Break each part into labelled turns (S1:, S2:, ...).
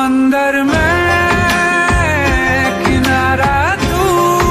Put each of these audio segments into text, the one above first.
S1: समंदर में किनारा तू,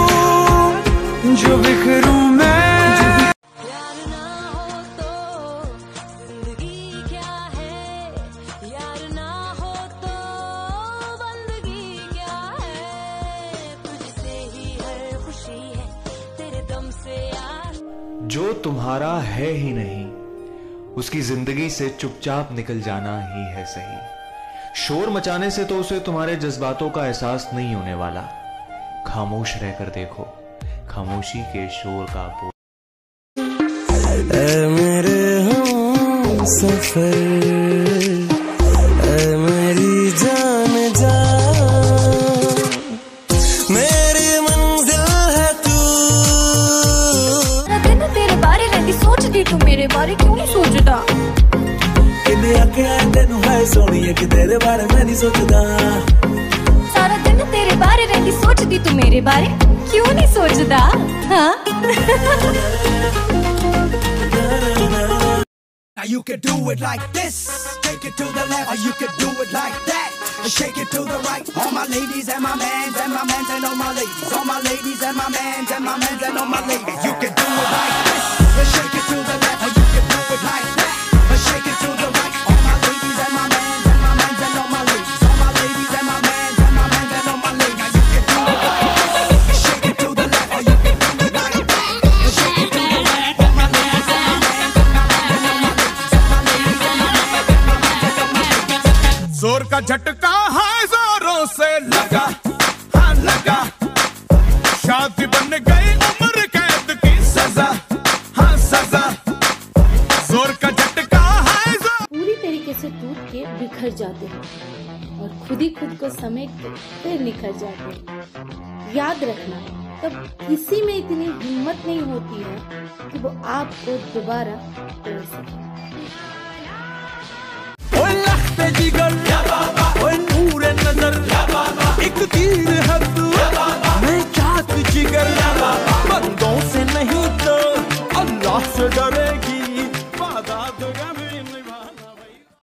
S1: जो बिखरूं मैं।
S2: यार ना हो तो जिंदगी क्या है, यार ना हो तो बंदगी क्या है, तुझसे ही हर खुशी है, तेरे दम से यार।
S3: जो तुम्हारा है ही नहीं, उसकी जिंदगी से चुपचाप निकल जाना ही है सही। शोर मचाने से तो उसे तुम्हारे जज्बातों का एहसास नहीं होने वाला। खामोश रहकर देखो, खामोशी के शोर का बोल।
S4: ऐ मेरे हम सफर, ऐ मेरी जान जा, मेरी मंजिल है तू।
S2: दिन तेरे बारे रहती सोचती, तू मेरे बारे क्यों नहीं सोचता?
S4: किन्ने आखिया तेनू है सोनिए कि तेरे बारे में नहीं सोचदा।
S2: सारा दिन तेरे बारे रहती सोचती, तू मेरे बारे क्यों नहीं सोचता? हाँ?
S5: Now you can do it like this, take it to the left, or you can do it like that, and shake it to the right. All my ladies and my mans and my mans and all my ladies, all my ladies and my mans and my mans and all my ladies. You can do it like this, and shake it to the left, or you can do it like that, and shake it to the right. All my ladies and my mans and my mans and all my ladies, all my ladies and my mans and my mans and all my ladies. You can do it like this, and shake it to the left, or you can do it like that, and shake it to the right. All my ladies and my mans and my mans and all my ladies, all my ladies and my mans and my mans and all my ladies.
S1: जोर का झटका है जोरों से लगा, हाँ लगा। शादी बन गई उम्र कैद की सजा, हाँ सजा। जोर का झटका है
S6: पूरी तरीके से टूट के बिखर जाते हैं और खुद ही खुद को समेट के फिर निखर जाते हैं। याद रखना, तब किसी में इतनी हिम्मत नहीं होती है कि वो आपको दोबारा तोड़ सके।
S4: जिगर ओए नूर नजर, एक तीर है तू, मैं चाहत जिगर, बंदों से नहीं तो अल्लाह से डर।